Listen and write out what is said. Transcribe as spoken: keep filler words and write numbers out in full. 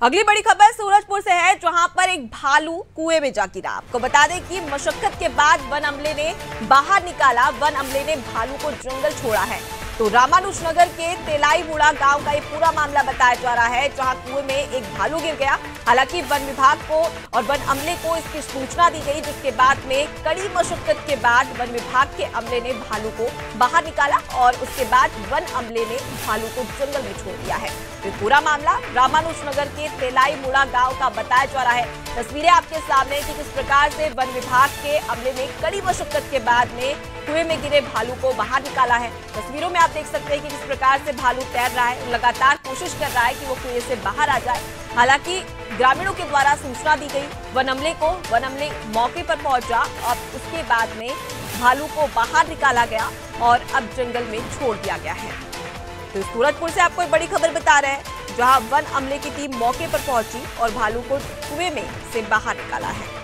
अगली बड़ी खबर सूरजपुर से है, जहां पर एक भालू कुएं में जा गिरा। आपको बता दें कि मशक्कत के बाद वन अमले ने बाहर निकाला। वन अमले ने भालू को जंगल छोड़ा है। तो रामानुजनगर के तेलाईमुड़ा गांव का ये पूरा मामला बताया जा रहा है, जहां कुएं में एक भालू गिर गया। हालांकि वन विभाग को और वन अमले को इसकी सूचना दी गई, जिसके बाद में कड़ी मशक्कत के बाद वन विभाग के अमले ने भालू को बाहर निकाला और उसके बाद वन अमले ने भालू को जंगल में छोड़ दिया है। ये पूरा मामला रामानुजनगर के तेलाईमुड़ा गांव का बताया जा रहा है। तस्वीरें आपके सामने कि किस प्रकार से वन विभाग के अमले ने कड़ी मशक्कत के बाद में कुएं में गिरे भालू को बाहर निकाला है। तस्वीरों में आप देख सकते हैं कि किस प्रकार से भालू तैर रहा है, लगातार कोशिश कर रहा है कि वो कुएं से बाहर आ जाए। हालांकि ग्रामीणों के द्वारा सूचना दी गई वन अमले को, वन अमले मौके पर पहुंचा और उसके बाद में भालू को बाहर निकाला गया और अब जंगल में छोड़ दिया गया है। तो सूरजपुर से आपको एक बड़ी खबर बता रहे हैं, जहां वन अमले की टीम मौके पर पहुंची और भालू को कुएं में से बाहर निकाला है।